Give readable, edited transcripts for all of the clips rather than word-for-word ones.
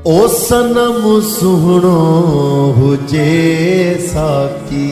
ओ सनम सुहणो हुजे साकी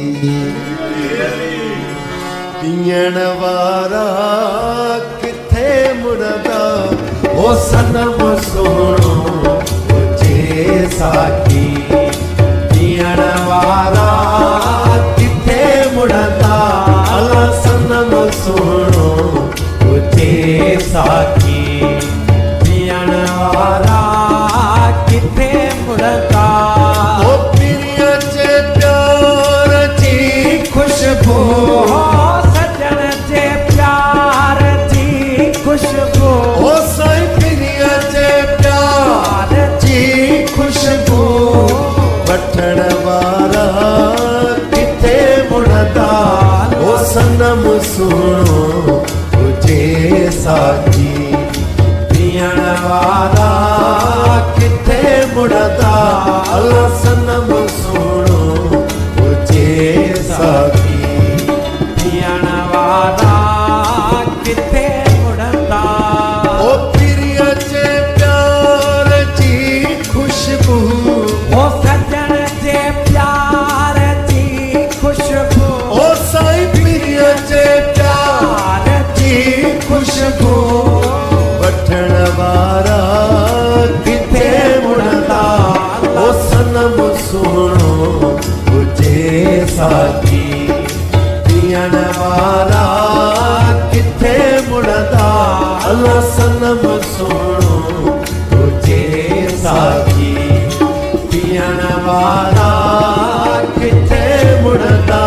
पीअण वारा किथे मुड़दा ओ सनम सुहणो हुजे साकी पीअण वारा किथे मुड़दा अला सनम सुहणो हुजे साकी पीअण वारा किथे मुड़दा ओ पिरिय जे प्यार जी खुशबू सजन जे प्यार जी खुशबू ओ साईं पिरिय जे प्यार जी खुशबू वठण वारा किथे मुड़दा ओ सनम सुहिणो हुजे साकी पीअण वारा किथे मुड़दा अला सनम सुहिणो हुजे साकी पीअण वारा किथे मुड़दा ओ पिरिय जे प्यार जी खुशबू ओ सजन जे प्यार जी खुशबू ओ साईं पिरिय जे प्यार जी खुशबू वठण वारा किथे मुड़दा ओ सनम सुहिणो हुजे साकी पीअण वारा किथे मुड़दा अला सनम सुहिणो हुजे साकी पीअण वारा किथे मुड़दा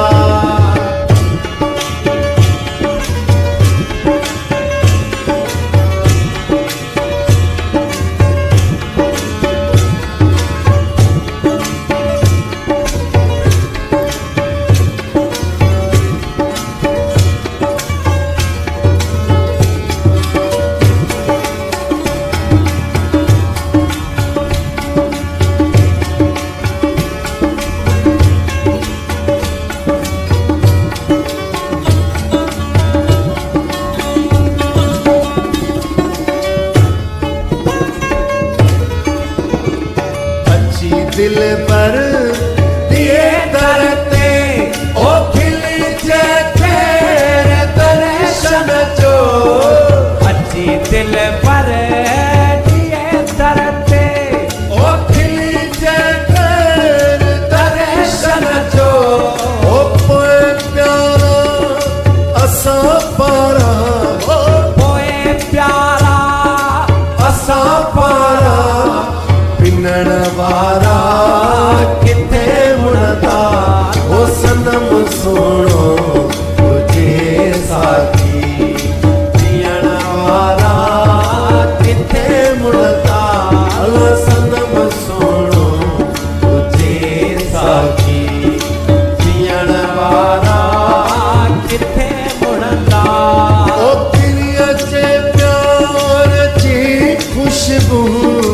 दिल पर दिए दरते ओ खिली जे तेरे दर्शन जो अच्छी दिल पर दिए दरते ओ खिली जे तेरे दर्शन जो ओ पोए प्यारा असा पारा ओ पोए प्यारा असा पारा पिनण वारा किथे मुड़दा ओ सनम सुहिणो हुजे साकी पीअण वारा किथे मुड़दा अला सनम सुहिणो हुजे साकी पीअण वारा किथे मुड़दा ओ पिरिय जे प्यार जी खुशबू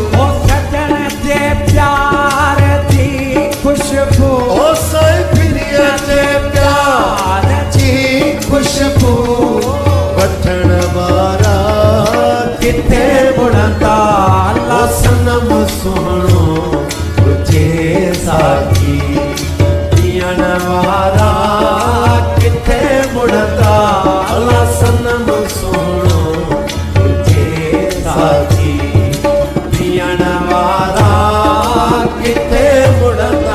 प्यार जी खुशबू ओ साईं पिरिय जे प्यार जी खुशबू वठण वारा किथे मुड़दा अला सनम सुहिणो हुजे साकी पीअण वारा किथे मुड़दा अला सनम सुहिणो हुजे साकी पीअण वारा किथे मुड़दा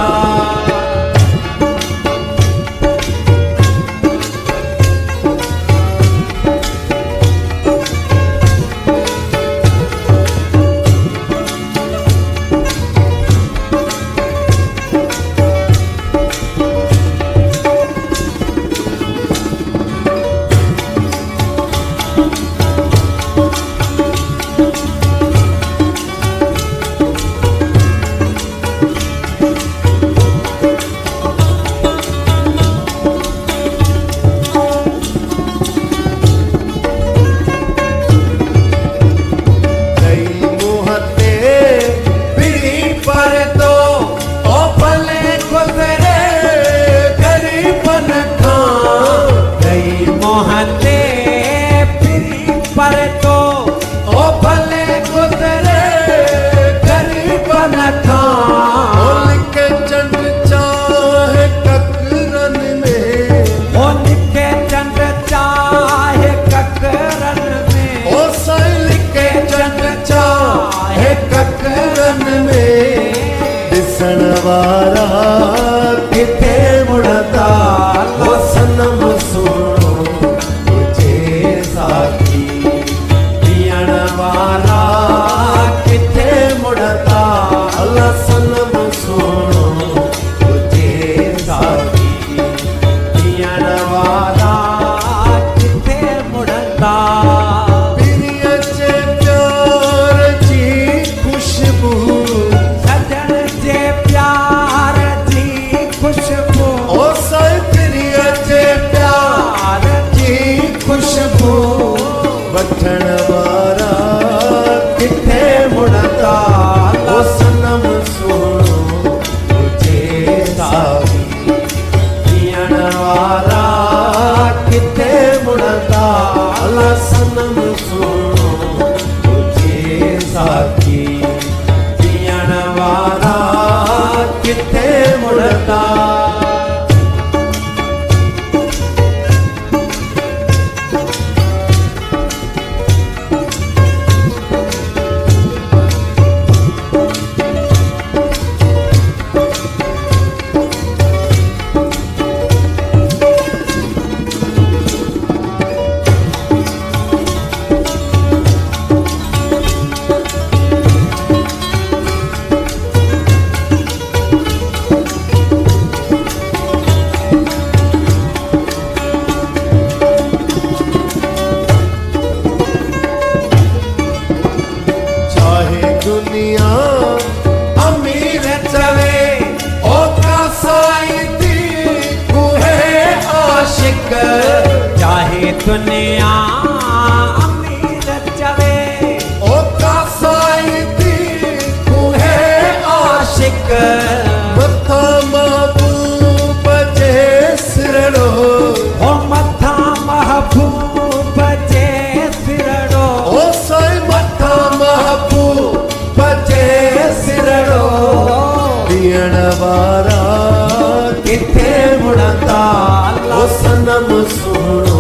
दुनिया अमीर चवे ओ कासाई दी कुहे आशिक मथा महबूब जे सिरड़ो ओ मथा महबूब जे सिरड़ो ओ साईं मथा महबूब जे सिरड़ो ॾियण वारा किथे मुड़ंदा ओ सनम सुहिणो